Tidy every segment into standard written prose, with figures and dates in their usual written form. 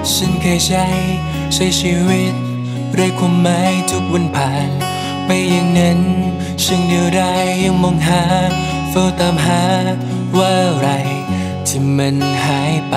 ฉันเคยใช้ชีวิตไร้ความหมายทุกวันผ่านไปอย่างนั้นฉันเดียวดายยังมองหาเฝ้าตามหาว่าอะไรที่มันหายไป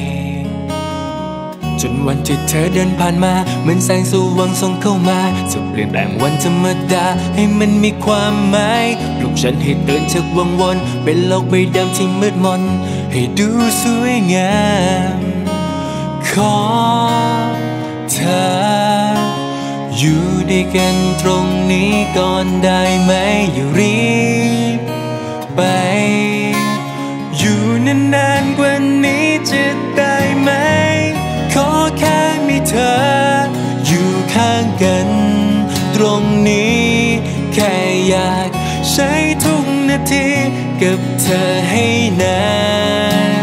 จนวันที่เธอเดินผ่านมาเหมือนแสงสว่างส่องเข้ามาจะเปลี่ยนแปลงวันธรรมดาให้มันมีความหมายปลุกฉันให้ตื่นจากวังวนเป็นโลกใบดำที่มืดมนให้ดูสวยงามขอเธออยู่ด้วยกันตรงนี้ก่อนได้ไหมอย่ารีบไปอยู่นานๆกว่านี้จะได้ไหมขอแค่มีเธออยู่ข้างกันตรงนี้แค่อยากใช้ทุกนาทีกับเธอให้นาน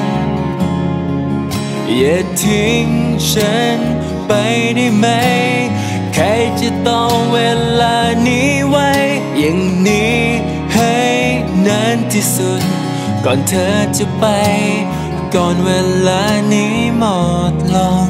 อย่าทิ้งฉันไปได้ไหมใครจะต้องเวลานี้ไว้อย่างนี้ให้นานที่สุดก่อนเธอจะไปก่อนเวลานี้หมดลง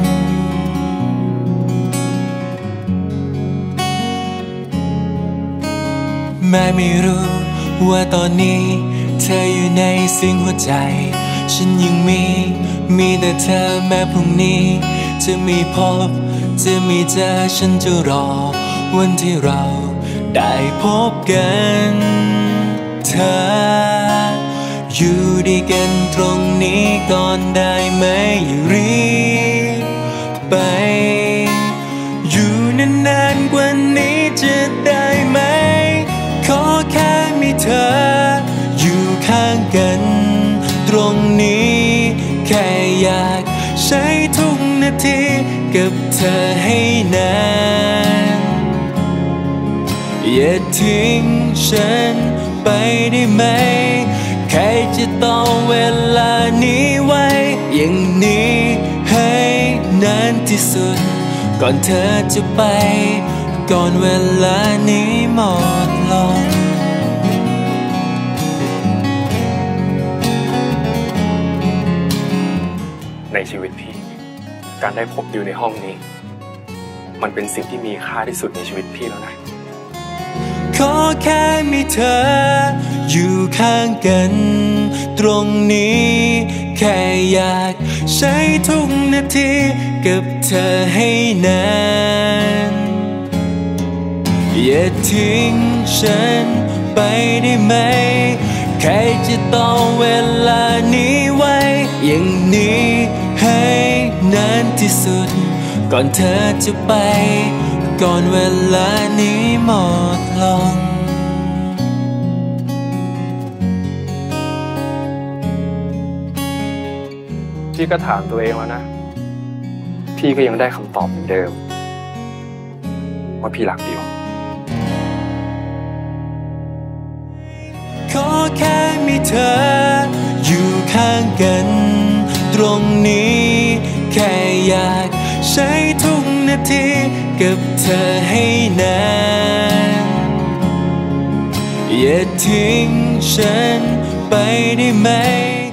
แม้ไม่รู้ว่าตอนนี้เธออยู่ในเสียงหัวใจฉันยังมีแต่เธอแม้พรุ่งนี้จะมีพบจะมีเจอฉันจะรอวันที่เราได้พบกันเธออยู่ด้วยกันตรงนี้ก่อนได้ไหมอย่ารีบไปอยู่นานๆกว่านี้จะได้ไหมขอแค่มีเธออยู่ข้างกันตรงนี้แค่อยากใช้ทุกนาทีกับเธอให้นานอย่าทิ้งฉันไปได้ไหมใครจะต้องเวลานี้ไว้อย่างนี้ให้นานที่สุดก่อนเธอจะไปก่อนเวลานี้หมดลงในชีวิตพี่การได้พบดิวในห้องนี้มันเป็นสิ่งที่มีค่าที่สุดในชีวิตพี่แล้วนะขอแค่มีเธออยู่ข้างกันตรงนี้แค่อยากใช้ทุกนาทีกับเธอให้นานอย่าทิ้งฉันไปได้ไหมใครจะต้องเวลานี้ไว้อย่างนี้ให้นานที่สุดก่อนเธอจะไปก่อนเวลานี้หมดลงพี่ก็ถามตัวเองแล้วนะพี่ก็ยังได้คำตอบเหมือนเดิมว่าพี่รักดิวขอแค่มีเธออยู่ข้างกันตรงนี้แค่อยากใช้ทุกนาทีกับเธอให้นานอย่าทิ้งฉันไปได้ไหม